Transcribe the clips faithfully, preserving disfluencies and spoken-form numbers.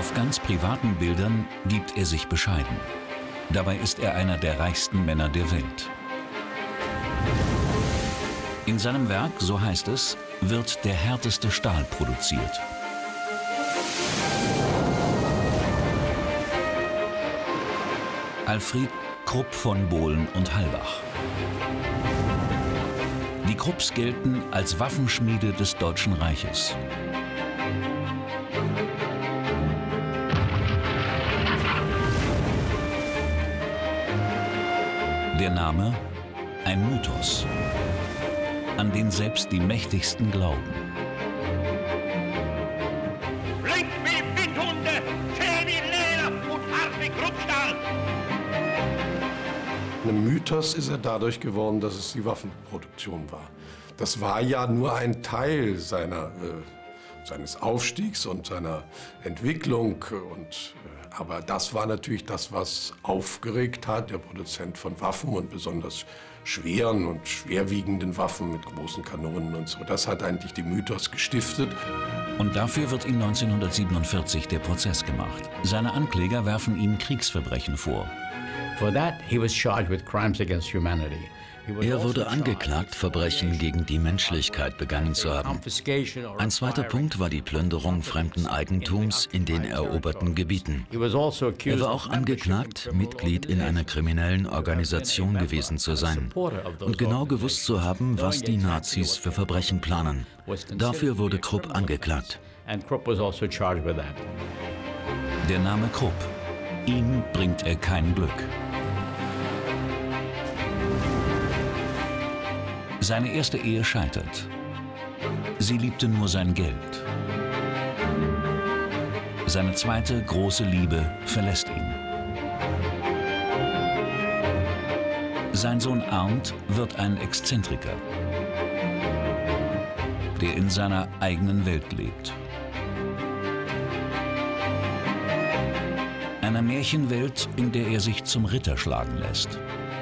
Auf ganz privaten Bildern gibt er sich bescheiden. Dabei ist er einer der reichsten Männer der Welt. In seinem Werk, so heißt es, wird der härteste Stahl produziert. Alfred Krupp von Bohlen und Halbach. Die Krupps gelten als Waffenschmiede des Deutschen Reiches. Der Name? Ein Mythos, an den selbst die Mächtigsten glauben. Blink wie Windhunde, zäh wie Leder und hart wie Kruppstahl. Ein Mythos ist er dadurch geworden, dass es die Waffenproduktion war. Das war ja nur ein Teil seiner, äh, seines Aufstiegs und seiner Entwicklung. Und, äh, aber das war natürlich das, was aufgeregt hat, der Produzent von Waffen und besonders schweren und schwerwiegenden Waffen mit großen Kanonen und so. Das hat eigentlich die Mythos gestiftet. Und dafür wird ihm neunzehnhundertsiebenundvierzig der Prozess gemacht. Seine Ankläger werfen ihm Kriegsverbrechen vor. Er wurde angeklagt, Verbrechen gegen die Menschlichkeit begangen zu haben. Ein zweiter Punkt war die Plünderung fremden Eigentums in den eroberten Gebieten. Er war auch angeklagt, Mitglied in einer kriminellen Organisation gewesen zu sein und genau gewusst zu haben, was die Nazis für Verbrechen planen. Dafür wurde Krupp angeklagt. Der Name Krupp. Ihm bringt er kein Glück. Seine erste Ehe scheitert. Sie liebte nur sein Geld. Seine zweite große Liebe verlässt ihn. Sein Sohn Arndt wird ein Exzentriker, der in seiner eigenen Welt lebt. Einer Märchenwelt, in der er sich zum Ritter schlagen lässt.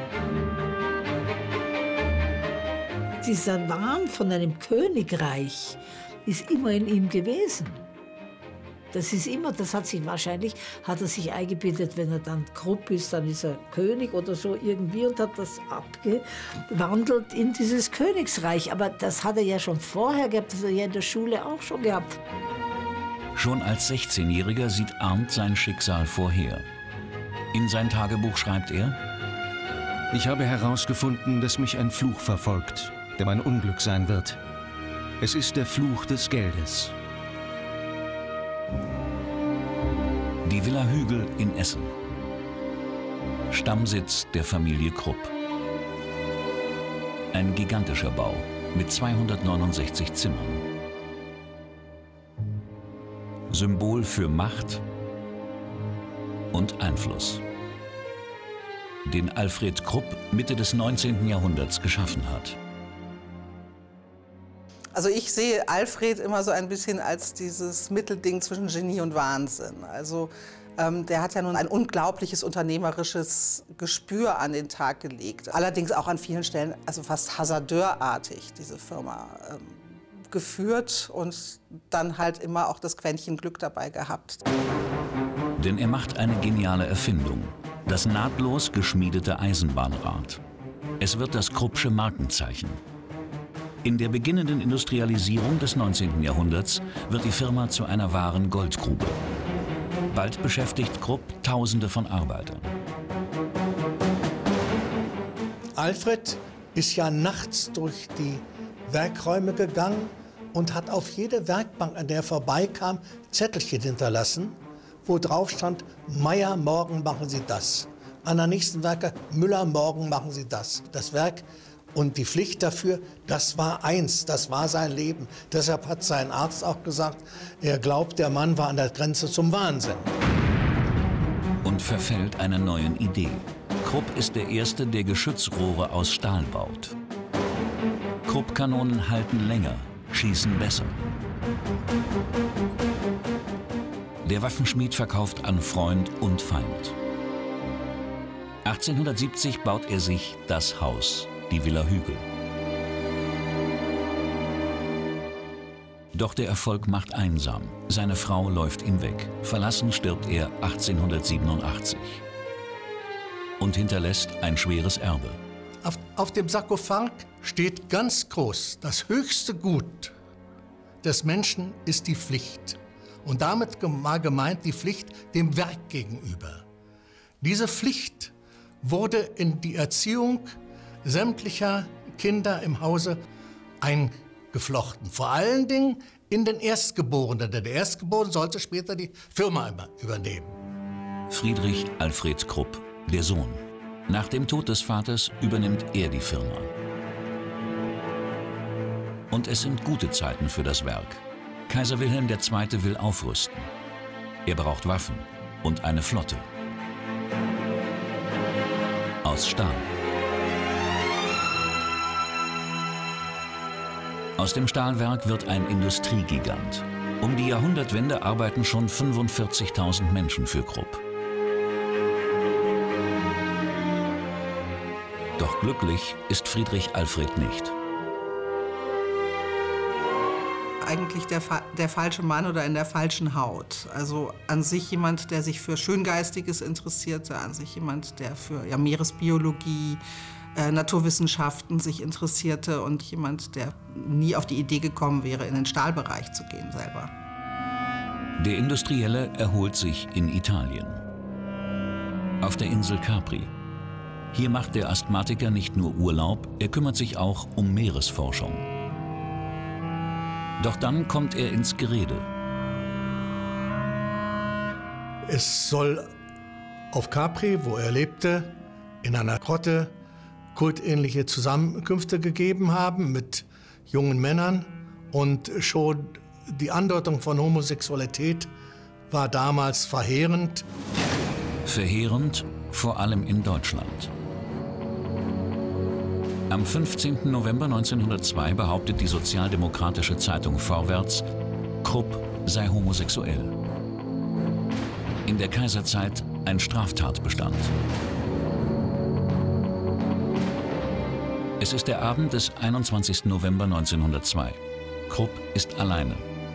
Dieser Wahn von einem Königreich ist immer in ihm gewesen. Das ist immer, das hat sich wahrscheinlich, hat er sich eingebildet, wenn er dann Krupp ist, dann ist er König oder so irgendwie und hat das abgewandelt in dieses Königsreich. Aber das hat er ja schon vorher gehabt, das hat er ja in der Schule auch schon gehabt. Schon als sechzehnjähriger sieht Arndt sein Schicksal vorher. In sein Tagebuch schreibt er: Ich habe herausgefunden, dass mich ein Fluch verfolgt, der mein Unglück sein wird. Es ist der Fluch des Geldes. Die Villa Hügel in Essen. Stammsitz der Familie Krupp. Ein gigantischer Bau mit zweihundertneunundsechzig Zimmern. Symbol für Macht und Einfluss, den Alfred Krupp Mitte des neunzehnten Jahrhunderts geschaffen hat. Also ich sehe Alfred immer so ein bisschen als dieses Mittelding zwischen Genie und Wahnsinn. Also ähm, der hat ja nun ein unglaubliches unternehmerisches Gespür an den Tag gelegt. Allerdings auch an vielen Stellen, also fast hasardeurartig, diese Firma ähm, geführt und dann halt immer auch das Quäntchen Glück dabei gehabt. Denn er macht eine geniale Erfindung, das nahtlos geschmiedete Eisenbahnrad. Es wird das Kruppsche Markenzeichen. In der beginnenden Industrialisierung des neunzehnten Jahrhunderts wird die Firma zu einer wahren Goldgrube. Bald beschäftigt Krupp Tausende von Arbeitern. Alfred ist ja nachts durch die Werkräume gegangen und hat auf jede Werkbank, an der er vorbeikam, Zettelchen hinterlassen, wo drauf stand: Meier, morgen machen Sie das. An der nächsten Werke: Müller, morgen machen Sie das. Das Werk und die Pflicht dafür, das war eins, das war sein Leben. Deshalb hat sein Arzt auch gesagt, er glaubt, der Mann war an der Grenze zum Wahnsinn. Und verfällt einer neuen Idee. Krupp ist der Erste, der Geschützrohre aus Stahl baut. Krupp-Kanonen halten länger, schießen besser. Der Waffenschmied verkauft an Freund und Feind. achtzehnhundertsiebzig baut er sich das Haus, die Villa Hügel. Doch der Erfolg macht einsam. Seine Frau läuft ihm weg. Verlassen stirbt er achtzehnhundertsiebenundachtzig und hinterlässt ein schweres Erbe. Auf, auf dem Sarkophag steht ganz groß: Das höchste Gut des Menschen ist die Pflicht. Und damit war gemeint die Pflicht dem Werk gegenüber. Diese Pflicht wurde in die Erziehung sämtlicher Kinder im Hause eingeflochten. Vor allen Dingen in den Erstgeborenen. Denn der Erstgeborene sollte später die Firma übernehmen. Friedrich Alfred Krupp, der Sohn. Nach dem Tod des Vaters übernimmt er die Firma. Und es sind gute Zeiten für das Werk. Kaiser Wilhelm der Zweite will aufrüsten. Er braucht Waffen und eine Flotte. Aus Stahl. Aus dem Stahlwerk wird ein Industriegigant. Um die Jahrhundertwende arbeiten schon fünfundvierzigtausend Menschen für Krupp. Doch glücklich ist Friedrich Alfred nicht. Eigentlich der, der falsche Mann oder in der falschen Haut. Also an sich jemand, der sich für Schöngeistiges interessierte, an sich jemand, der für ja, Meeresbiologie, äh, Naturwissenschaften sich interessierte und jemand, der nie auf die Idee gekommen wäre, in den Stahlbereich zu gehen selber. Der Industrielle erholt sich in Italien. Auf der Insel Capri. Hier macht der Asthmatiker nicht nur Urlaub, er kümmert sich auch um Meeresforschung. Doch dann kommt er ins Gerede. Es soll auf Capri, wo er lebte, in einer Grotte kultähnliche Zusammenkünfte gegeben haben mit jungen Männern. Und schon die Andeutung von Homosexualität war damals verheerend. Verheerend, vor allem in Deutschland. Am fünfzehnten November neunzehnhundertzwei behauptet die sozialdemokratische Zeitung Vorwärts, Krupp sei homosexuell. In der Kaiserzeit ein Straftatbestand. Es ist der Abend des einundzwanzigsten November neunzehnhundertzwei. Krupp ist alleine.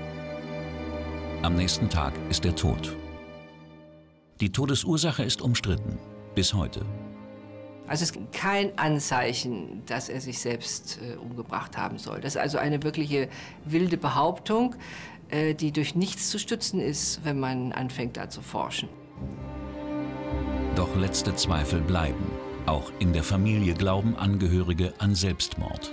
Am nächsten Tag ist er tot. Die Todesursache ist umstritten, bis heute. Also es gibt kein Anzeichen, dass er sich selbst äh, umgebracht haben soll. Das ist also eine wirkliche wilde Behauptung, äh, die durch nichts zu stützen ist, wenn man anfängt, da zu forschen. Doch letzte Zweifel bleiben. Auch in der Familie glauben Angehörige an Selbstmord.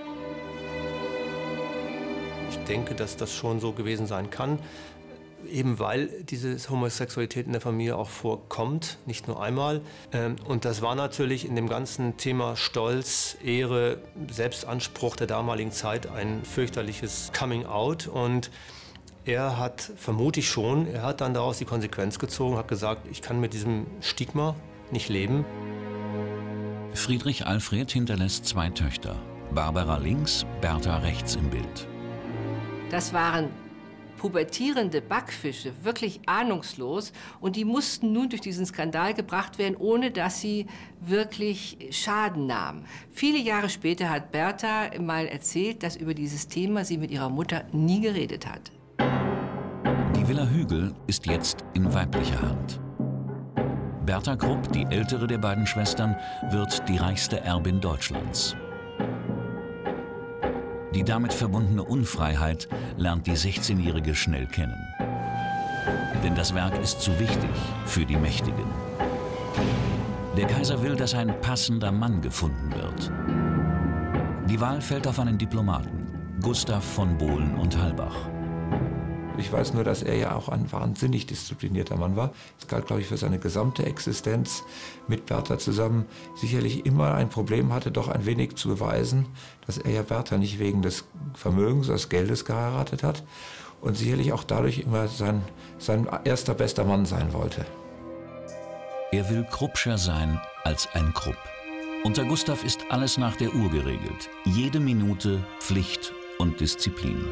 Ich denke, dass das schon so gewesen sein kann. Eben weil diese Homosexualität in der Familie auch vorkommt, nicht nur einmal. Und das war natürlich in dem ganzen Thema Stolz, Ehre, Selbstanspruch der damaligen Zeit ein fürchterliches Coming-out. Und er hat, vermute ich schon, er hat dann daraus die Konsequenz gezogen, hat gesagt, ich kann mit diesem Stigma nicht leben. Friedrich Alfred hinterlässt zwei Töchter. Barbara links, Bertha rechts im Bild. Das waren pubertierende Backfische, wirklich ahnungslos. Und die mussten nun durch diesen Skandal gebracht werden, ohne dass sie wirklich Schaden nahmen. Viele Jahre später hat Bertha mal erzählt, dass über dieses Thema sie mit ihrer Mutter nie geredet hat. Die Villa Hügel ist jetzt in weiblicher Hand. Bertha Krupp, die ältere der beiden Schwestern, wird die reichste Erbin Deutschlands. Die damit verbundene Unfreiheit lernt die sechzehnjährige schnell kennen. Denn das Werk ist zu wichtig für die Mächtigen. Der Kaiser will, dass ein passender Mann gefunden wird. Die Wahl fällt auf einen Diplomaten, Gustav von Bohlen und Halbach. Ich weiß nur, dass er ja auch ein wahnsinnig disziplinierter Mann war. Es galt, glaube ich, für seine gesamte Existenz mit Bertha zusammen sicherlich immer ein Problem hatte, doch ein wenig zu beweisen, dass er ja Bertha nicht wegen des Vermögens, des Geldes geheiratet hat und sicherlich auch dadurch immer sein, sein erster bester Mann sein wollte. Er will Kruppscher sein als ein Krupp. Unter Gustav ist alles nach der Uhr geregelt. Jede Minute Pflicht und Disziplin.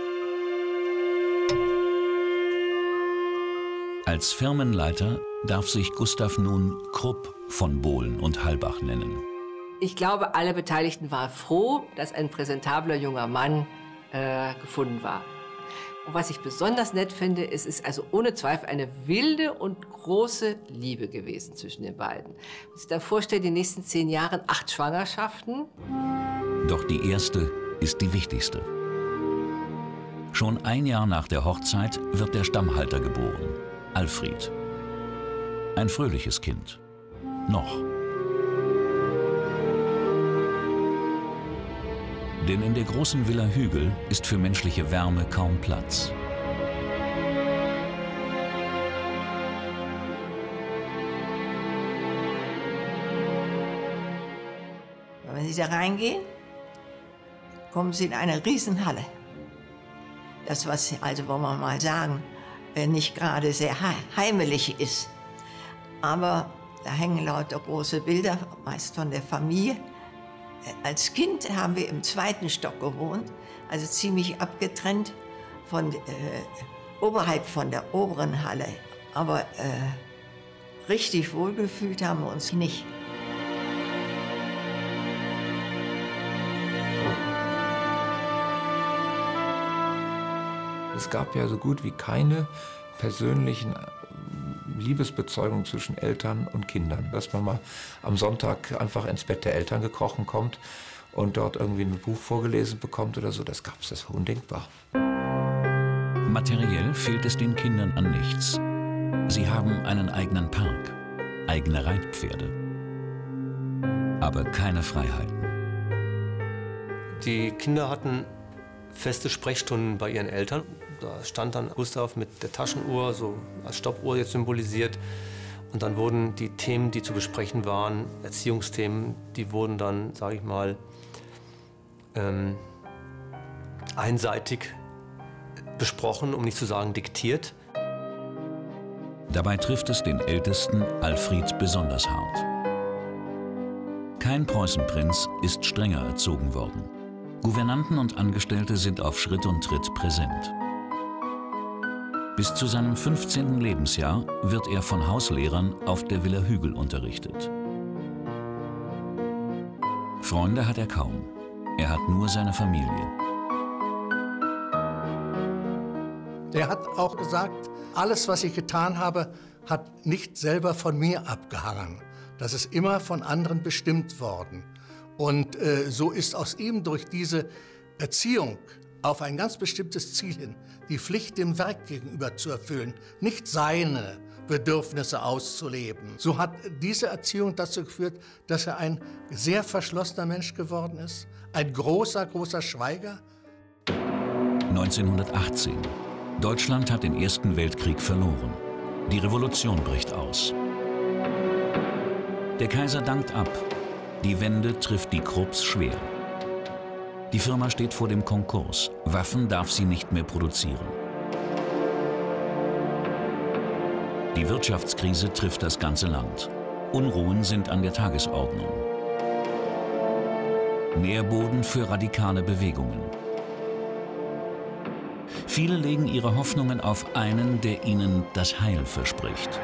Als Firmenleiter darf sich Gustav nun Krupp von Bohlen und Halbach nennen. Ich glaube, alle Beteiligten waren froh, dass ein präsentabler junger Mann äh, gefunden war. Und was ich besonders nett finde, es ist also ohne Zweifel eine wilde und große Liebe gewesen zwischen den beiden. Wenn man sich dann vorstellt, die nächsten zehn Jahre acht Schwangerschaften. Doch die erste ist die wichtigste. Schon ein Jahr nach der Hochzeit wird der Stammhalter geboren, Alfried. Ein fröhliches Kind. Noch. Denn in der großen Villa Hügel ist für menschliche Wärme kaum Platz. Wenn Sie da reingehen, kommen Sie in eine Riesenhalle. Das, was, also wollen wir mal sagen, nicht gerade sehr heimelig ist. Aber da hängen lauter große Bilder, meist von der Familie. Als Kind haben wir im zweiten Stock gewohnt, also ziemlich abgetrennt von, äh, oberhalb von der oberen Halle. Aber äh, richtig wohlgefühlt haben wir uns nicht. Es gab ja so gut wie keine persönlichen Liebesbezeugungen zwischen Eltern und Kindern. Dass man mal am Sonntag einfach ins Bett der Eltern gekrochen kommt und dort irgendwie ein Buch vorgelesen bekommt oder so, das gab es, das war undenkbar. Materiell fehlt es den Kindern an nichts. Sie haben einen eigenen Park, eigene Reitpferde, aber keine Freiheiten. Die Kinder hatten feste Sprechstunden bei ihren Eltern. Da stand dann Gustav mit der Taschenuhr, so als Stoppuhr jetzt symbolisiert. Und dann wurden die Themen, die zu besprechen waren, Erziehungsthemen, die wurden dann, sage ich mal, ähm, einseitig besprochen, um nicht zu sagen diktiert. Dabei trifft es den Ältesten, Alfried, besonders hart. Kein Preußenprinz ist strenger erzogen worden. Gouvernanten und Angestellte sind auf Schritt und Tritt präsent. Bis zu seinem fünfzehnten Lebensjahr wird er von Hauslehrern auf der Villa Hügel unterrichtet. Freunde hat er kaum. Er hat nur seine Familie. Er hat auch gesagt, alles, was ich getan habe, hat nicht selber von mir abgehangen. Das ist immer von anderen bestimmt worden. Und äh, so ist aus ihm durch diese Erziehung auf ein ganz bestimmtes Ziel hin, die Pflicht dem Werk gegenüber zu erfüllen, nicht seine Bedürfnisse auszuleben. So hat diese Erziehung dazu geführt, dass er ein sehr verschlossener Mensch geworden ist, ein großer, großer Schweiger. neunzehnhundertachtzehn. Deutschland hat den Ersten Weltkrieg verloren. Die Revolution bricht aus. Der Kaiser dankt ab. Die Wende trifft die Krupps schwer. Die Firma steht vor dem Konkurs. Waffen darf sie nicht mehr produzieren. Die Wirtschaftskrise trifft das ganze Land. Unruhen sind an der Tagesordnung. Nährboden für radikale Bewegungen. Viele legen ihre Hoffnungen auf einen, der ihnen das Heil verspricht.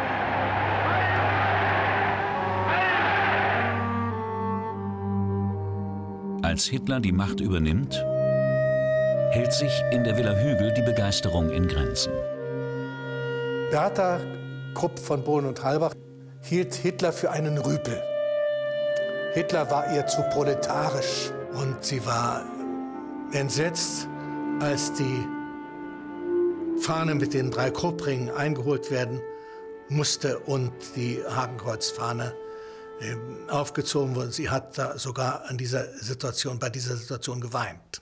Als Hitler die Macht übernimmt, hält sich in der Villa Hügel die Begeisterung in Grenzen. Bertha Krupp von Bohlen und Halbach hielt Hitler für einen Rüpel. Hitler war ihr zu proletarisch und sie war entsetzt, als die Fahne mit den drei Kruppringen eingeholt werden musste und die Hakenkreuzfahne aufgezogen wurde. Sie hat da sogar an dieser Situation, bei dieser Situation geweint.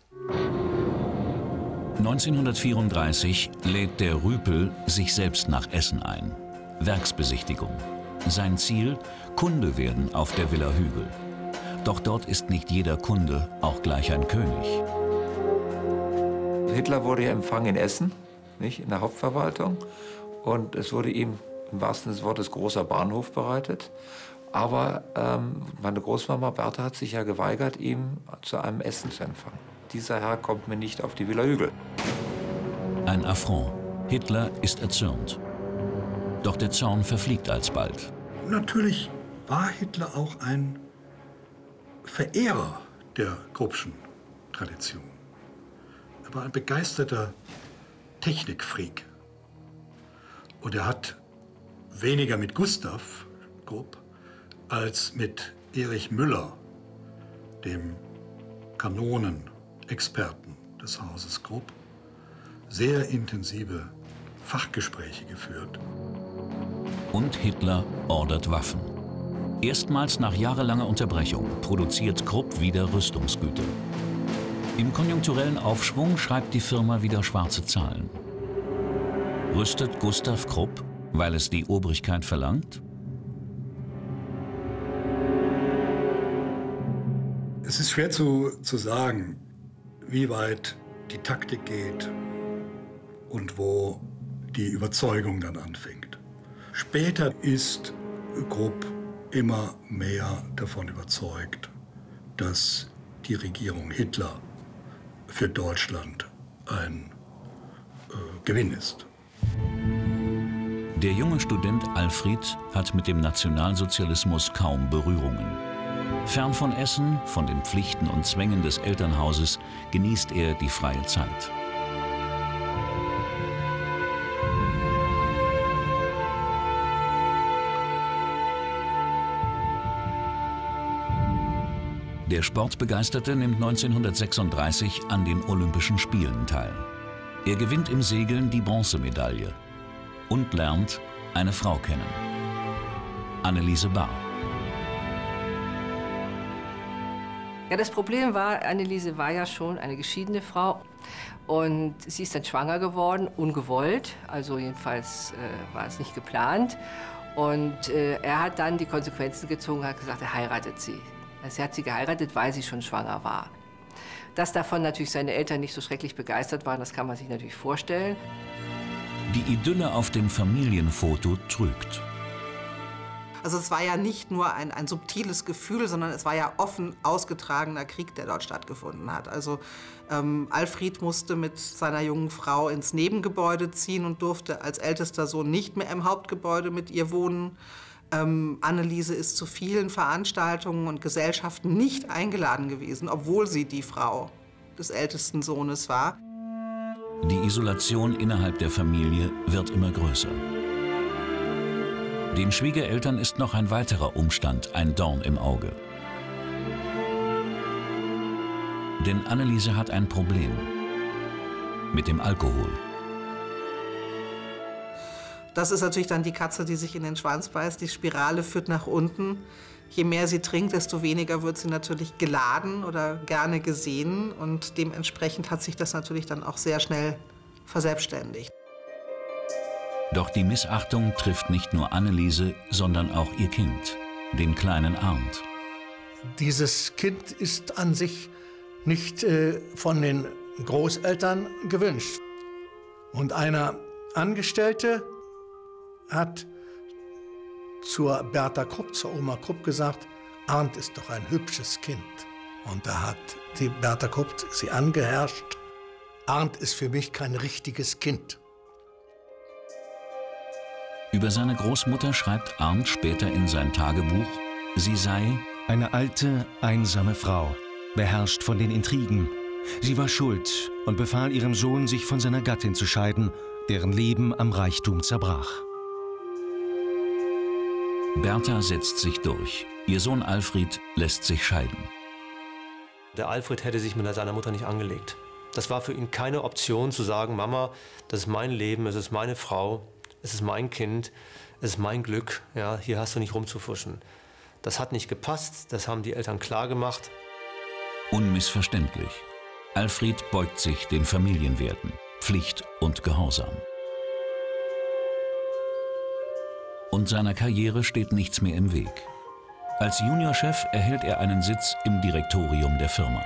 neunzehnhundertvierunddreißig lädt der Rüpel sich selbst nach Essen ein. Werksbesichtigung. Sein Ziel: Kunde werden auf der Villa Hügel. Doch dort ist nicht jeder Kunde auch gleich ein König. Hitler wurde ja empfangen in Essen, nicht, in der Hauptverwaltung. Und es wurde ihm im wahrsten Sinne des Wortes großer Bahnhof bereitet. Aber ähm, meine Großmama Bertha hat sich ja geweigert, ihn zu einem Essen zu empfangen. Dieser Herr kommt mir nicht auf die Villa Hügel. Ein Affront. Hitler ist erzürnt. Doch der Zorn verfliegt alsbald. Natürlich war Hitler auch ein Verehrer der Kruppschen Tradition. Er war ein begeisterter Technikfreak. Und er hat weniger mit Gustav Krupp als mit Erich Müller, dem Kanonenexperten des Hauses Krupp, sehr intensive Fachgespräche geführt. Und Hitler ordert Waffen. Erstmals nach jahrelanger Unterbrechung produziert Krupp wieder Rüstungsgüter. Im konjunkturellen Aufschwung schreibt die Firma wieder schwarze Zahlen. Rüstet Gustav Krupp, weil es die Obrigkeit verlangt? Es ist schwer zu, zu sagen, wie weit die Taktik geht und wo die Überzeugung dann anfängt. Später ist Krupp immer mehr davon überzeugt, dass die Regierung Hitler für Deutschland ein äh, Gewinn ist. Der junge Student Alfred hat mit dem Nationalsozialismus kaum Berührungen. Fern von Essen, von den Pflichten und Zwängen des Elternhauses, genießt er die freie Zeit. Der Sportbegeisterte nimmt neunzehnhundertsechsunddreißig an den Olympischen Spielen teil. Er gewinnt im Segeln die Bronzemedaille und lernt eine Frau kennen. Anneliese Bahr. Ja, das Problem war, Anneliese war ja schon eine geschiedene Frau und sie ist dann schwanger geworden, ungewollt, also jedenfalls äh, war es nicht geplant. Und äh, er hat dann die Konsequenzen gezogen und hat gesagt, er heiratet sie. Also er hat sie geheiratet, weil sie schon schwanger war. Dass davon natürlich seine Eltern nicht so schrecklich begeistert waren, das kann man sich natürlich vorstellen. Die Idylle auf dem Familienfoto trügt. Also es war ja nicht nur ein, ein subtiles Gefühl, sondern es war ja offen ausgetragener Krieg, der dort stattgefunden hat. Also ähm, Alfred musste mit seiner jungen Frau ins Nebengebäude ziehen und durfte als ältester Sohn nicht mehr im Hauptgebäude mit ihr wohnen. Ähm, Anneliese ist zu vielen Veranstaltungen und Gesellschaften nicht eingeladen gewesen, obwohl sie die Frau des ältesten Sohnes war. Die Isolation innerhalb der Familie wird immer größer. Den Schwiegereltern ist noch ein weiterer Umstand ein Dorn im Auge. Denn Anneliese hat ein Problem mit dem Alkohol. Das ist natürlich dann die Katze, die sich in den Schwanz beißt. Die Spirale führt nach unten. Je mehr sie trinkt, desto weniger wird sie natürlich geladen oder gerne gesehen. Und dementsprechend hat sich das natürlich dann auch sehr schnell verselbstständigt. Doch die Missachtung trifft nicht nur Anneliese, sondern auch ihr Kind, den kleinen Arndt. Dieses Kind ist an sich nicht äh, von den Großeltern gewünscht. Und eine Angestellte hat zur Bertha Krupp, zur Oma Krupp gesagt, Arndt ist doch ein hübsches Kind. Und da hat die Bertha Krupp sie angeherrscht, Arndt ist für mich kein richtiges Kind. Über seine Großmutter schreibt Arndt später in sein Tagebuch, sie sei eine alte, einsame Frau, beherrscht von den Intrigen. Sie war schuld und befahl ihrem Sohn, sich von seiner Gattin zu scheiden, deren Leben am Reichtum zerbrach. Bertha setzt sich durch. Ihr Sohn Alfred lässt sich scheiden. Der Alfred hätte sich mit seiner Mutter nicht angelegt. Das war für ihn keine Option zu sagen, Mama, das ist mein Leben, es ist meine Frau, es ist mein Kind, es ist mein Glück, ja, hier hast du nicht rumzufuschen. Das hat nicht gepasst, das haben die Eltern klar gemacht. Unmissverständlich. Alfred beugt sich den Familienwerten, Pflicht und Gehorsam. Und seiner Karriere steht nichts mehr im Weg. Als Juniorchef erhält er einen Sitz im Direktorium der Firma.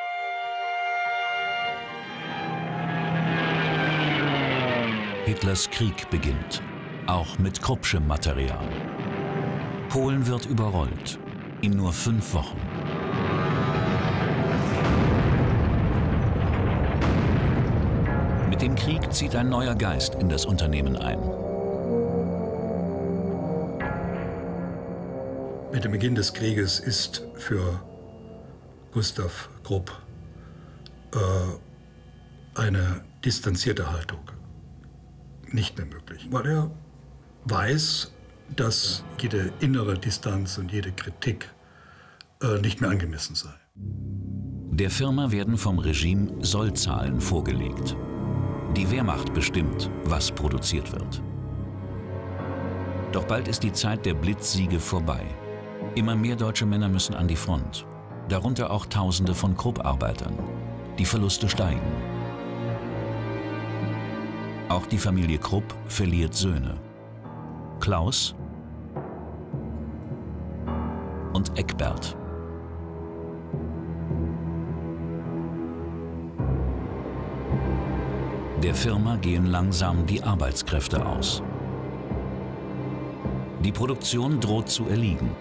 Hitlers Krieg beginnt, auch mit Kruppschem Material. Polen wird überrollt, in nur fünf Wochen. Mit dem Krieg zieht ein neuer Geist in das Unternehmen ein. Mit dem Beginn des Krieges ist für Gustav Krupp äh, eine distanzierte Haltung nicht mehr möglich, weil er weiß, dass jede innere Distanz und jede Kritik äh, nicht mehr angemessen sei. Der Firma werden vom Regime Sollzahlen vorgelegt. Die Wehrmacht bestimmt, was produziert wird. Doch bald ist die Zeit der Blitzsiege vorbei. Immer mehr deutsche Männer müssen an die Front. Darunter auch Tausende von Krupp-Arbeitern. Die Verluste steigen. Auch die Familie Krupp verliert Söhne. Klaus und Eckbert. Der Firma gehen langsam die Arbeitskräfte aus. Die Produktion droht zu erliegen.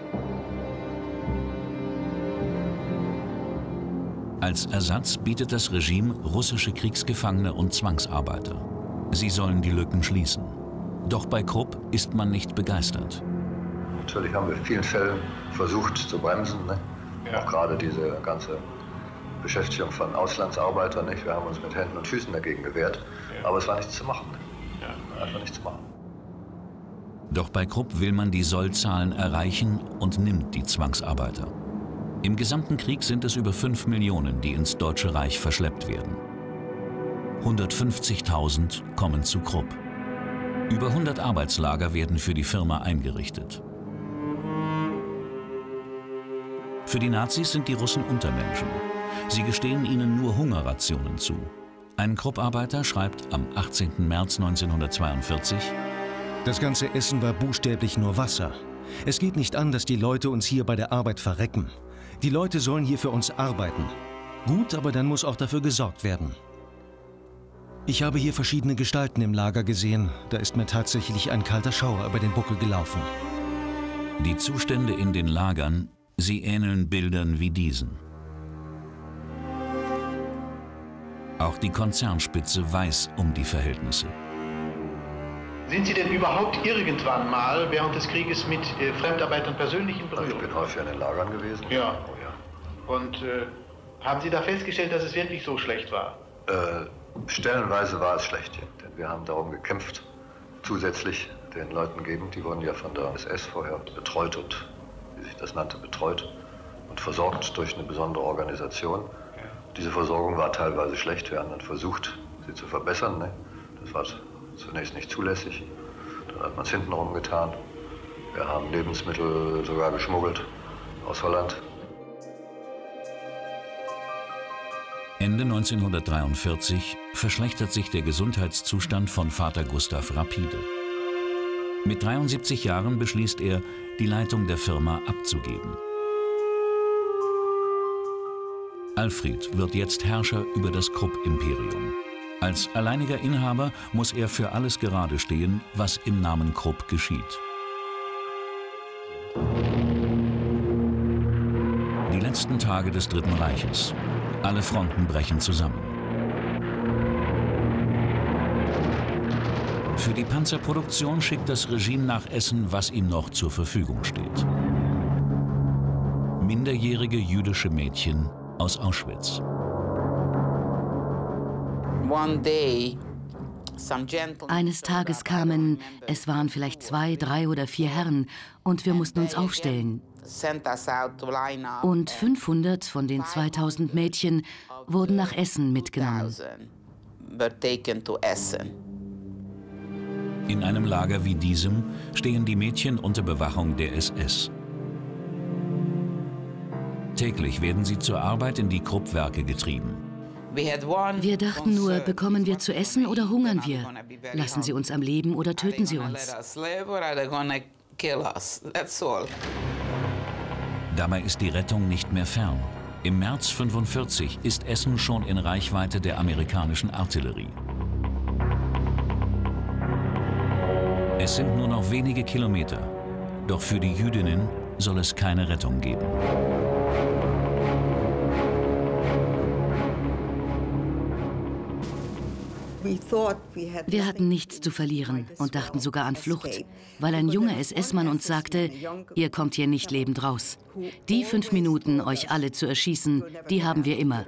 Als Ersatz bietet das Regime russische Kriegsgefangene und Zwangsarbeiter. Sie sollen die Lücken schließen. Doch bei Krupp ist man nicht begeistert. Natürlich haben wir in vielen Fällen versucht zu bremsen, ne? Ja. Auch gerade diese ganze Beschäftigung von Auslandsarbeitern. Nicht? Wir haben uns mit Händen und Füßen dagegen gewehrt, ja. Aber es war nichts zu machen. Ne? Ja. Einfach nichts zu machen. Doch bei Krupp will man die Sollzahlen erreichen und nimmt die Zwangsarbeiter. Im gesamten Krieg sind es über fünf Millionen, die ins Deutsche Reich verschleppt werden. hundertfünfzigtausend kommen zu Krupp. Über hundert Arbeitslager werden für die Firma eingerichtet. Für die Nazis sind die Russen Untermenschen. Sie gestehen ihnen nur Hungerrationen zu. Ein Krupp-Arbeiter schreibt am achtzehnten März neunzehnhundertzweiundvierzig: Das ganze Essen war buchstäblich nur Wasser. Es geht nicht an, dass die Leute uns hier bei der Arbeit verrecken. Die Leute sollen hier für uns arbeiten. Gut, aber dann muss auch dafür gesorgt werden. Ich habe hier verschiedene Gestalten im Lager gesehen. Da ist mir tatsächlich ein kalter Schauer über den Buckel gelaufen. Die Zustände in den Lagern, sie ähneln Bildern wie diesen. Auch die Konzernspitze weiß um die Verhältnisse. Sind Sie denn überhaupt irgendwann mal während des Krieges mit äh, Fremdarbeitern persönlich in Berührung? Ich bin häufig in den Lagern gewesen. Ja. Oh, ja. Und äh, haben Sie da festgestellt, dass es wirklich so schlecht war? Äh, stellenweise war es schlecht, ja. Denn wir haben darum gekämpft, zusätzlich den Leuten geben, die wurden ja von der S S vorher betreut und, wie sich das nannte, betreut und versorgt durch eine besondere Organisation. Ja. Diese Versorgung war teilweise schlecht. Wir haben dann versucht, sie zu verbessern. Ne? Das war zunächst nicht zulässig. Dann hat man es hintenrum getan. Wir haben Lebensmittel sogar geschmuggelt aus Holland. Ende neunzehnhundertdreiundvierzig verschlechtert sich der Gesundheitszustand von Vater Gustav rapide. Mit dreiundsiebzig Jahren beschließt er, die Leitung der Firma abzugeben. Alfred wird jetzt Herrscher über das Krupp-Imperium. Als alleiniger Inhaber muss er für alles gerade stehen, was im Namen Krupp geschieht. Die letzten Tage des Dritten Reiches. Alle Fronten brechen zusammen. Für die Panzerproduktion schickt das Regime nach Essen, was ihm noch zur Verfügung steht. Minderjährige jüdische Mädchen aus Auschwitz. Eines Tages kamen, es waren vielleicht zwei, drei oder vier Herren, und wir mussten uns aufstellen. Und fünfhundert von den zweitausend Mädchen wurden nach Essen mitgenommen. In einem Lager wie diesem stehen die Mädchen unter Bewachung der S S. Täglich werden sie zur Arbeit in die Krupp-Werke getrieben. Wir dachten nur, bekommen wir zu essen oder hungern wir? Lassen Sie uns am Leben oder töten Sie uns? Dabei ist die Rettung nicht mehr fern. Im März fünfundvierzig ist Essen schon in Reichweite der amerikanischen Artillerie. Es sind nur noch wenige Kilometer. Doch für die Jüdinnen soll es keine Rettung geben. Wir hatten nichts zu verlieren und dachten sogar an Flucht. weil ein junger S S-Mann uns sagte, ihr kommt hier nicht lebend raus. Die fünf Minuten, euch alle zu erschießen, die haben wir immer.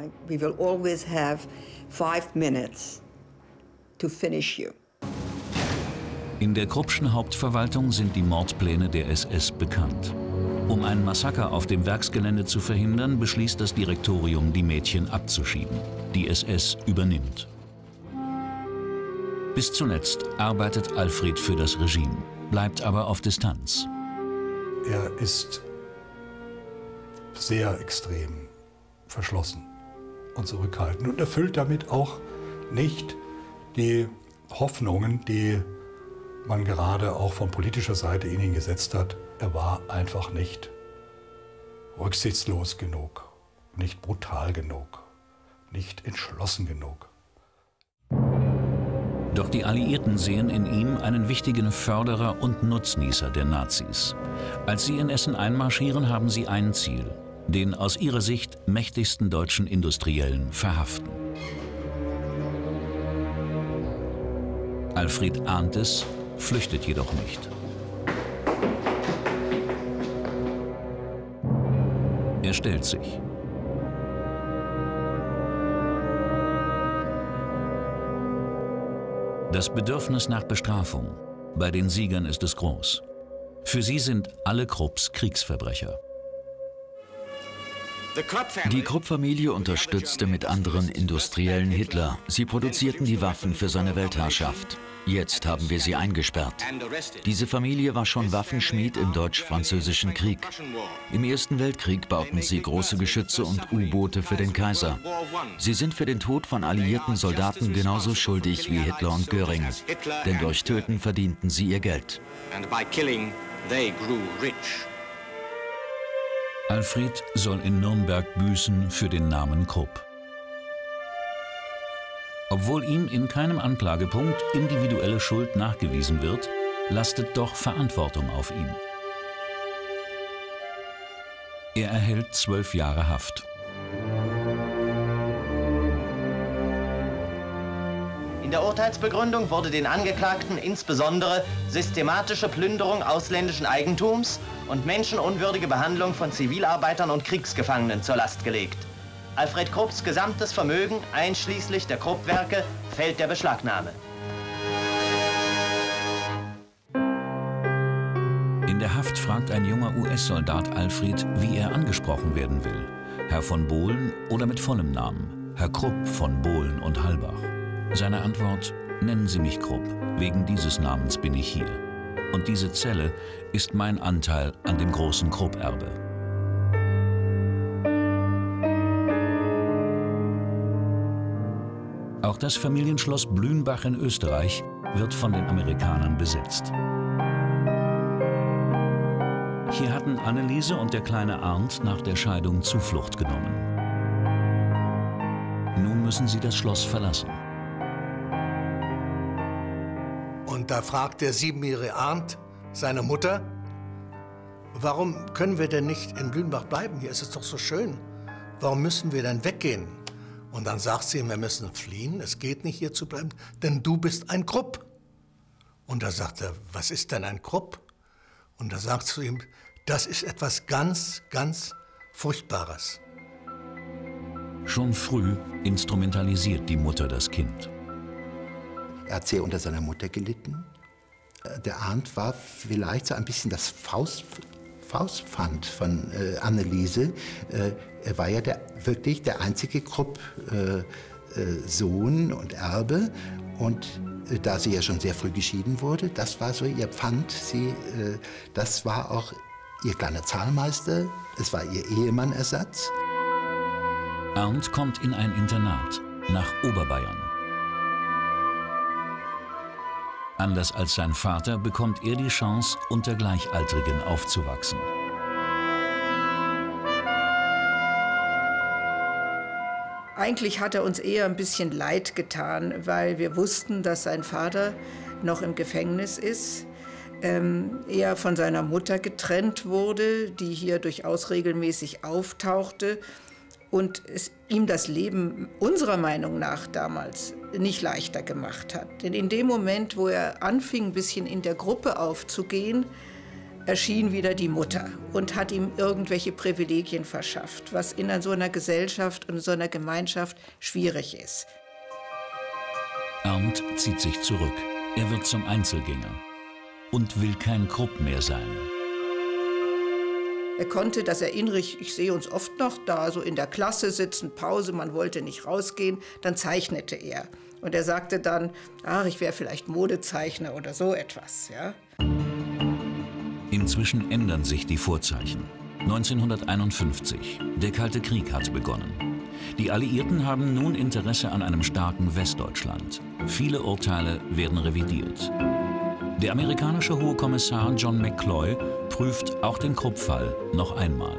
In der Kruppschen Hauptverwaltung sind die Mordpläne der S S bekannt. Um ein Massaker auf dem Werksgelände zu verhindern, beschließt das Direktorium, die Mädchen abzuschieben. Die S S übernimmt. Bis zuletzt arbeitet Alfred für das Regime, bleibt aber auf Distanz. Er ist sehr extrem verschlossen und zurückhaltend und erfüllt damit auch nicht die Hoffnungen, die man gerade auch von politischer Seite in ihn gesetzt hat. Er war einfach nicht rücksichtslos genug, nicht brutal genug, nicht entschlossen genug. Doch die Alliierten sehen in ihm einen wichtigen Förderer und Nutznießer der Nazis. Als sie in Essen einmarschieren, haben sie ein Ziel: den aus ihrer Sicht mächtigsten deutschen Industriellen verhaften. Alfred ahnt es, flüchtet jedoch nicht. Er stellt sich. Das Bedürfnis nach Bestrafung. Bei den Siegern ist es groß. Für sie sind alle Krupps Kriegsverbrecher. Die Krupp-Familie unterstützte mit anderen Industriellen Hitler. Sie produzierten die Waffen für seine Weltherrschaft. Jetzt haben wir sie eingesperrt. Diese Familie war schon Waffenschmied im Deutsch-Französischen Krieg. Im Ersten Weltkrieg bauten sie große Geschütze und U-Boote für den Kaiser. Sie sind für den Tod von alliierten Soldaten genauso schuldig wie Hitler und Göring. Denn durch Töten verdienten sie ihr Geld. Alfred soll in Nürnberg büßen für den Namen Krupp. Obwohl ihm in keinem Anklagepunkt individuelle Schuld nachgewiesen wird, lastet doch Verantwortung auf ihm. Er erhält zwölf Jahre Haft. In der Urteilsbegründung wurde den Angeklagten insbesondere systematische Plünderung ausländischen Eigentums und menschenunwürdige Behandlung von Zivilarbeitern und Kriegsgefangenen zur Last gelegt. Alfred Krupps gesamtes Vermögen, einschließlich der Krupp-Werke, fällt der Beschlagnahme. In der Haft fragt ein junger U S-Soldat Alfred, wie er angesprochen werden will. Herr von Bohlen oder mit vollem Namen, Herr Krupp von Bohlen und Halbach. Seine Antwort: Nennen Sie mich Krupp, wegen dieses Namens bin ich hier. Und diese Zelle ist mein Anteil an dem großen Krupp-Erbe. Auch das Familienschloss Blühnbach in Österreich wird von den Amerikanern besetzt. Hier hatten Anneliese und der kleine Arndt nach der Scheidung Zuflucht genommen. Nun müssen sie das Schloss verlassen. Und da fragt der siebenjährige Arndt seine Mutter: Warum können wir denn nicht in Blühnbach bleiben? Hier ist es doch so schön. Warum müssen wir denn weggehen? Und dann sagt sie ihm, wir müssen fliehen, es geht nicht hier zu bleiben, denn du bist ein Krupp. Und da sagt er, was ist denn ein Krupp? Und da sagt sie zu ihm, das ist etwas ganz, ganz Furchtbares. Schon früh instrumentalisiert die Mutter das Kind. Er hat sehr unter seiner Mutter gelitten. Der Arndt war vielleicht so ein bisschen das Faust, Faustpfand von äh, Anneliese. Äh, er war ja der, wirklich der einzige Krupp-Sohn äh, und Erbe. Und äh, da sie ja schon sehr früh geschieden wurde, das war so ihr Pfand. Sie, äh, das war auch ihr kleiner Zahlmeister, es war ihr Ehemannersatz. Arndt kommt in ein Internat nach Oberbayern. Anders als sein Vater bekommt er die Chance, unter Gleichaltrigen aufzuwachsen. Eigentlich hat er uns eher ein bisschen leid getan, weil wir wussten, dass sein Vater noch im Gefängnis ist. Ähm, er von seiner Mutter getrennt wurde, die hier durchaus regelmäßig auftauchte. und es ihm das Leben unserer Meinung nach damals nicht leichter gemacht hat. Denn in dem Moment, wo er anfing, ein bisschen in der Gruppe aufzugehen, erschien wieder die Mutter und hat ihm irgendwelche Privilegien verschafft, was in so einer Gesellschaft und so einer Gemeinschaft schwierig ist. Arndt zieht sich zurück. Er wird zum Einzelgänger und will kein Krupp mehr sein. Er konnte, das erinnere ich, ich sehe uns oft noch da, so in der Klasse sitzen, Pause, man wollte nicht rausgehen, dann zeichnete er. Und er sagte dann, ach, ich wäre vielleicht Modezeichner oder so etwas, ja. Inzwischen ändern sich die Vorzeichen. neunzehnhunderteinundfünfzig. Der Kalte Krieg hat begonnen. Die Alliierten haben nun Interesse an einem starken Westdeutschland. Viele Urteile werden revidiert. Der amerikanische Hohe Kommissar John McCloy prüft auch den Krupp-Fall noch einmal.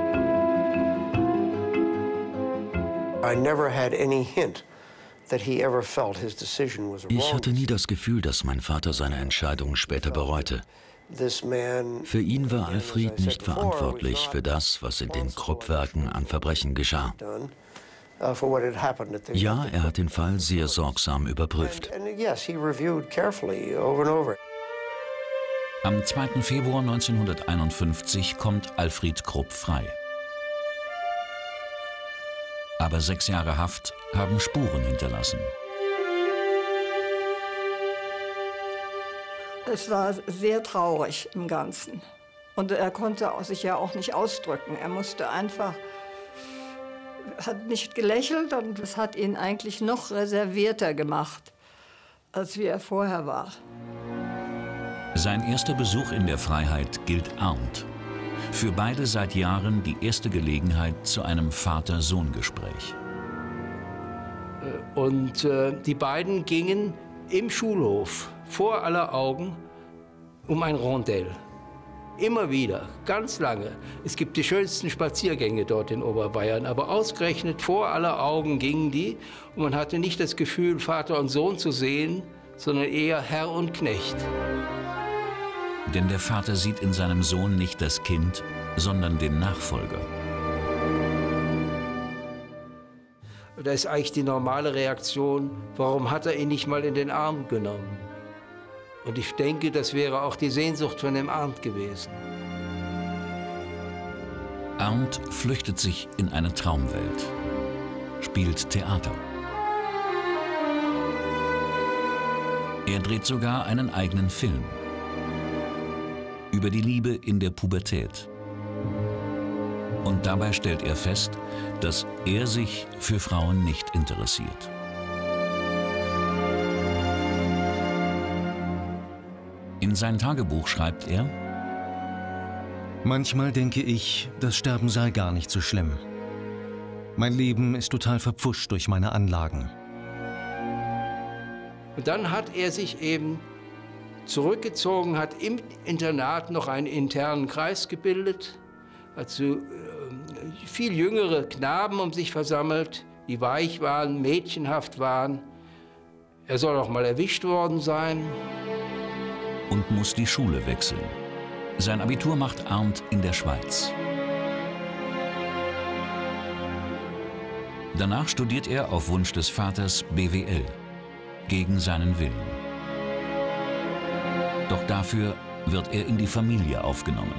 Ich hatte nie das Gefühl, dass mein Vater seine Entscheidung später bereute. Für ihn war Alfred nicht verantwortlich für das, was in den Krupp-Werken an Verbrechen geschah. Ja, er hat den Fall sehr sorgsam überprüft. Am zweiten Februar neunzehnhunderteinundfünfzig kommt Alfred Krupp frei. Aber sechs Jahre Haft haben Spuren hinterlassen. Es war sehr traurig im Ganzen. Und er konnte sich ja auch nicht ausdrücken. Er musste einfach, hat nicht gelächelt und das hat ihn eigentlich noch reservierter gemacht, als wie er vorher war. Sein erster Besuch in der Freiheit gilt Arndt. Für beide seit Jahren die erste Gelegenheit zu einem Vater-Sohn-Gespräch. Und äh, die beiden gingen im Schulhof vor aller Augen um ein Rondell. Immer wieder, ganz lange. Es gibt die schönsten Spaziergänge dort in Oberbayern, aber ausgerechnet vor aller Augen gingen die. Und man hatte nicht das Gefühl, Vater und Sohn zu sehen, sondern eher Herr und Knecht. Denn der Vater sieht in seinem Sohn nicht das Kind, sondern den Nachfolger. Da ist eigentlich die normale Reaktion, warum hat er ihn nicht mal in den Arm genommen? Und ich denke, das wäre auch die Sehnsucht von dem Arndt gewesen. Arndt flüchtet sich in eine Traumwelt, spielt Theater. Er dreht sogar einen eigenen Film über die Liebe in der Pubertät. Und dabei stellt er fest, dass er sich für Frauen nicht interessiert. In sein Tagebuch schreibt er: Manchmal denke ich, das Sterben sei gar nicht so schlimm. Mein Leben ist total verpfuscht durch meine Anlagen. Und dann hat er sich eben zurückgezogen, hat im Internat noch einen internen Kreis gebildet, hat so, äh, viel jüngere Knaben um sich versammelt, die weich waren, mädchenhaft waren. Er soll auch mal erwischt worden sein. Und muss die Schule wechseln. Sein Abitur macht Arndt in der Schweiz. Danach studiert er auf Wunsch des Vaters B W L, gegen seinen Willen. Doch dafür wird er in die Familie aufgenommen.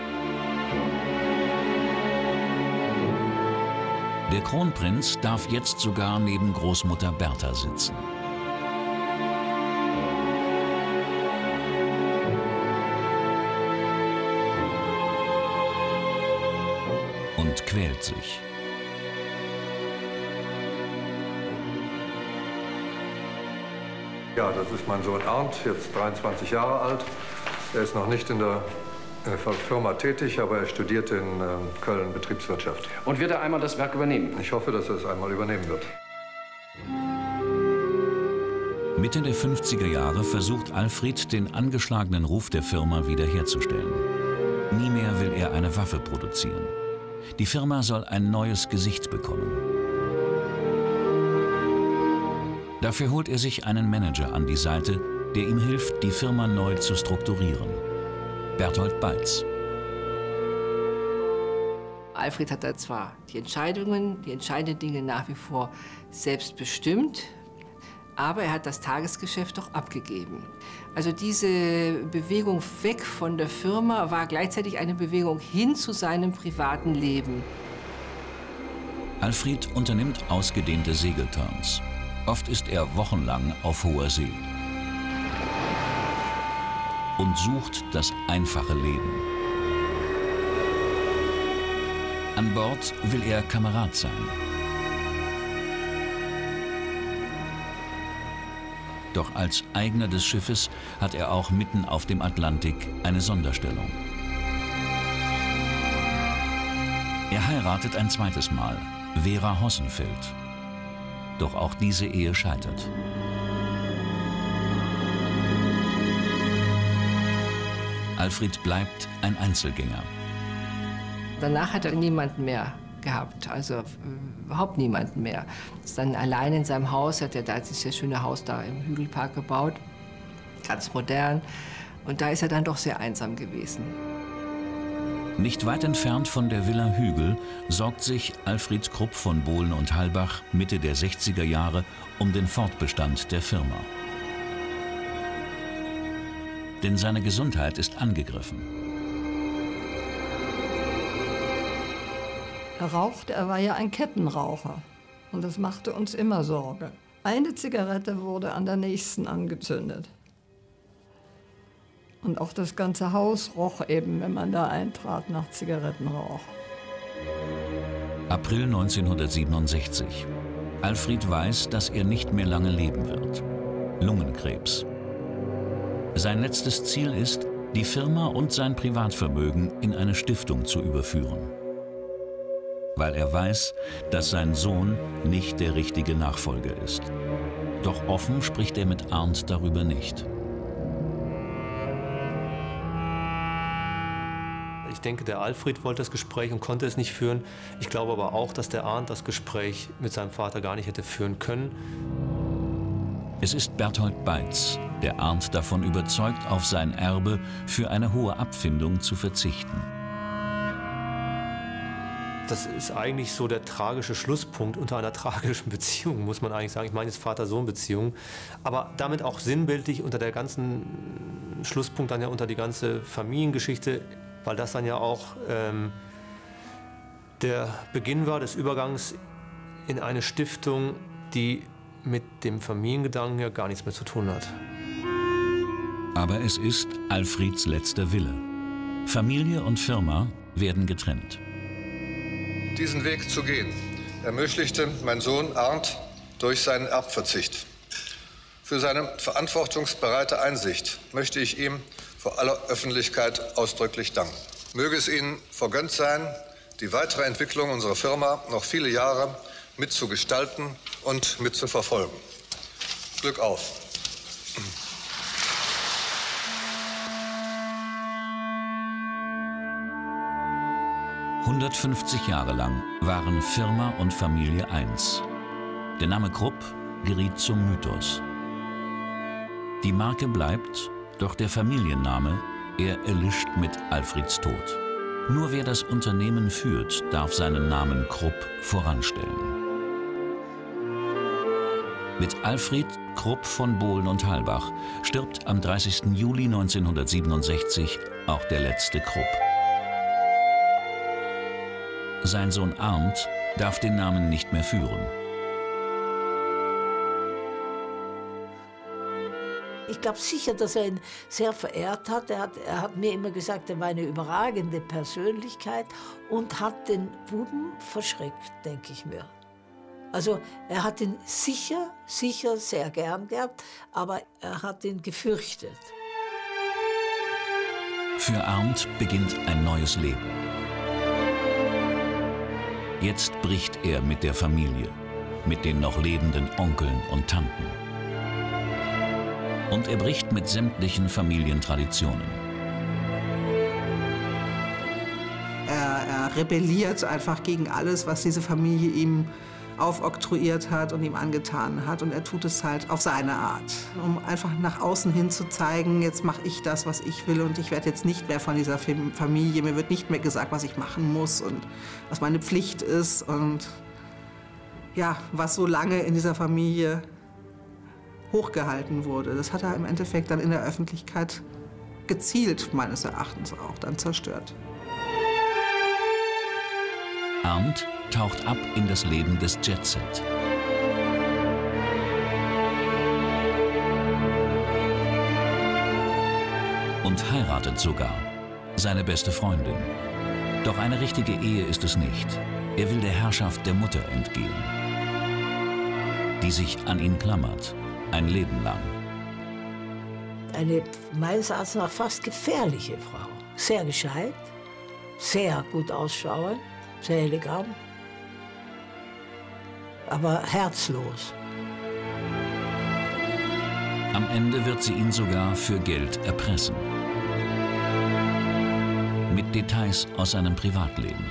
Der Kronprinz darf jetzt sogar neben Großmutter Bertha sitzen. Und quält sich. Ja, das ist mein Sohn Arndt, jetzt dreiundzwanzig Jahre alt. Er ist noch nicht in der Firma tätig, aber er studiert in Köln Betriebswirtschaft. Und wird er einmal das Werk übernehmen? Ich hoffe, dass er es einmal übernehmen wird. Mitte der fünfziger Jahre versucht Alfred, den angeschlagenen Ruf der Firma wiederherzustellen. Nie mehr will er eine Waffe produzieren. Die Firma soll ein neues Gesicht bekommen. Dafür holt er sich einen Manager an die Seite, der ihm hilft, die Firma neu zu strukturieren. Berthold Beitz. Alfred hat da zwar die Entscheidungen, die entscheidenden Dinge nach wie vor selbst bestimmt, aber er hat das Tagesgeschäft doch abgegeben. Also diese Bewegung weg von der Firma war gleichzeitig eine Bewegung hin zu seinem privaten Leben. Alfred unternimmt ausgedehnte Segelturns. Oft ist er wochenlang auf hoher See und sucht das einfache Leben. An Bord will er Kamerad sein. Doch als Eigner des Schiffes hat er auch mitten auf dem Atlantik eine Sonderstellung. Er heiratet ein zweites Mal, Vera Hossenfeld. Doch auch diese Ehe scheitert. Alfred bleibt ein Einzelgänger. Danach hat er niemanden mehr gehabt, also äh, überhaupt niemanden mehr. Ist dann allein in seinem Haus, hat er da dieses schöne Haus da im Hügelpark gebaut, ganz modern. Und da ist er dann doch sehr einsam gewesen. Nicht weit entfernt von der Villa Hügel sorgt sich Alfred Krupp von Bohlen und Halbach Mitte der sechziger Jahre um den Fortbestand der Firma. Denn seine Gesundheit ist angegriffen. Er rauchte, er war ja ein Kettenraucher. Und das machte uns immer Sorge. Eine Zigarette wurde an der nächsten angezündet. Und auch das ganze Haus roch eben, wenn man da eintrat, nach Zigarettenrauch. April neunzehnhundertsiebenundsechzig. Alfred weiß, dass er nicht mehr lange leben wird. Lungenkrebs. Sein letztes Ziel ist, die Firma und sein Privatvermögen in eine Stiftung zu überführen. Weil er weiß, dass sein Sohn nicht der richtige Nachfolger ist. Doch offen spricht er mit Arndt darüber nicht. Ich denke, der Alfred wollte das Gespräch und konnte es nicht führen. Ich glaube aber auch, dass der Arndt das Gespräch mit seinem Vater gar nicht hätte führen können. Es ist Berthold Beitz, der Arndt davon überzeugt, auf sein Erbe für eine hohe Abfindung zu verzichten. Das ist eigentlich so der tragische Schlusspunkt unter einer tragischen Beziehung, muss man eigentlich sagen. Ich meine jetzt Vater-Sohn-Beziehung, aber damit auch sinnbildlich unter der ganzen Schlusspunkt dann ja unter die ganze Familiengeschichte, weil das dann ja auch ähm, der Beginn war des Übergangs in eine Stiftung, die mit dem Familiengedanken ja gar nichts mehr zu tun hat. Aber es ist Alfreds letzter Wille. Familie und Firma werden getrennt. Diesen Weg zu gehen, ermöglichte mein Sohn Arndt durch seinen Erbverzicht. Für seine verantwortungsbereite Einsicht möchte ich ihm vor aller Öffentlichkeit ausdrücklich danken. Möge es Ihnen vergönnt sein, die weitere Entwicklung unserer Firma noch viele Jahre mitzugestalten und mitzuverfolgen. Glück auf! hundertfünfzig Jahre lang waren Firma und Familie eins. Der Name Krupp geriet zum Mythos. Die Marke bleibt, doch der Familienname, er erlischt mit Alfreds Tod. Nur wer das Unternehmen führt, darf seinen Namen Krupp voranstellen. Mit Alfred Krupp von Bohlen und Halbach stirbt am dreißigsten Juli neunzehnhundertsiebenundsechzig auch der letzte Krupp. Sein Sohn Arndt darf den Namen nicht mehr führen. Ich glaube sicher, dass er ihn sehr verehrt hat. Er, hat. er hat mir immer gesagt, er war eine überragende Persönlichkeit und hat den Buben verschreckt, denke ich mir. Also er hat ihn sicher, sicher sehr gern gehabt, aber er hat ihn gefürchtet. Für Arndt beginnt ein neues Leben. Jetzt bricht er mit der Familie, mit den noch lebenden Onkeln und Tanten. Und er bricht mit sämtlichen Familientraditionen. Er, er rebelliert einfach gegen alles, was diese Familie ihm aufoktroyiert hat und ihm angetan hat. Und er tut es halt auf seine Art, um einfach nach außen hin zu zeigen, jetzt mache ich das, was ich will und ich werde jetzt nicht mehr von dieser Familie, mir wird nicht mehr gesagt, was ich machen muss und was meine Pflicht ist und ja, was so lange in dieser Familie hochgehalten wurde. Das hat er im Endeffekt dann in der Öffentlichkeit gezielt, meines Erachtens auch, dann zerstört. Arndt taucht ab in das Leben des Jet-Set. Und heiratet sogar seine beste Freundin. Doch eine richtige Ehe ist es nicht. Er will der Herrschaft der Mutter entgehen, die sich an ihn klammert, ein Leben lang. Eine meines Erachtens nach fast gefährliche Frau. Sehr gescheit, sehr gut ausschauend, sehr elegant, aber herzlos. Am Ende wird sie ihn sogar für Geld erpressen. Mit Details aus seinem Privatleben.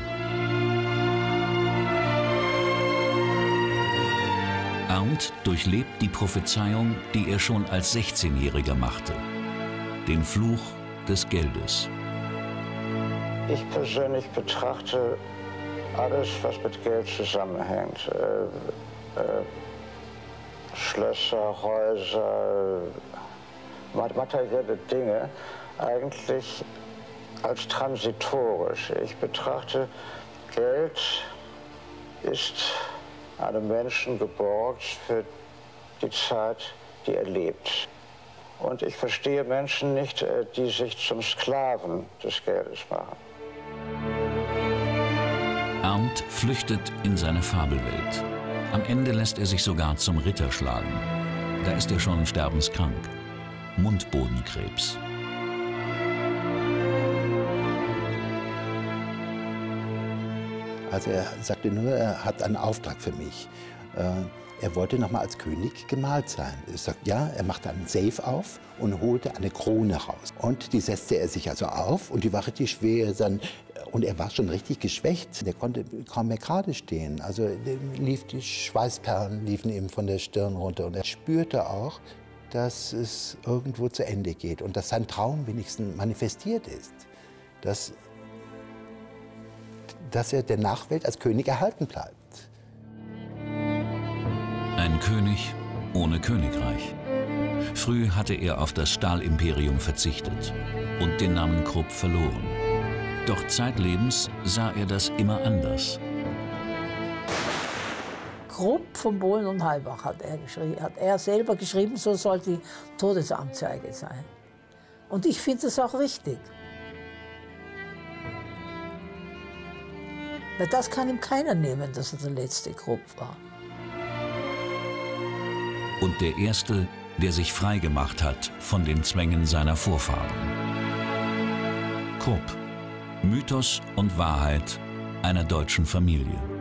Arndt durchlebt die Prophezeiung, die er schon als sechzehnjähriger machte. Den Fluch des Geldes. Ich persönlich betrachte alles, was mit Geld zusammenhängt. Äh, äh, Schlösser, Häuser, materielle Dinge, eigentlich als transitorisch. Ich betrachte, Geld ist einem Menschen geborgt für die Zeit, die er lebt. Und ich verstehe Menschen nicht, die sich zum Sklaven des Geldes machen. Arndt flüchtet in seine Fabelwelt. Am Ende lässt er sich sogar zum Ritter schlagen. Da ist er schon sterbenskrank. Mundbodenkrebs. Also er sagte nur, er hat einen Auftrag für mich. Er wollte noch mal als König gemalt sein. Er sagt, ja, er machte einen Safe auf und holte eine Krone raus. Und die setzte er sich also auf und die war richtig schwer. Dann, und er war schon richtig geschwächt. Der konnte kaum mehr gerade stehen. Also lief die Schweißperlen liefen ihm von der Stirn runter. Und er spürte auch, dass es irgendwo zu Ende geht und dass sein Traum wenigstens manifestiert ist. Dass, dass er der Nachwelt als König erhalten bleibt. Ein König ohne Königreich. Früh hatte er auf das Stahlimperium verzichtet und den Namen Krupp verloren. Doch zeitlebens sah er das immer anders. Krupp von Bohlen und Halbach hat er, geschrieben, hat er selber geschrieben, so soll die Todesanzeige sein. Und ich finde es auch richtig. Weil das kann ihm keiner nehmen, dass er der letzte Krupp war. Und der Erste, der sich frei gemacht hat von den Zwängen seiner Vorfahren. Krupp, Mythos und Wahrheit einer deutschen Familie.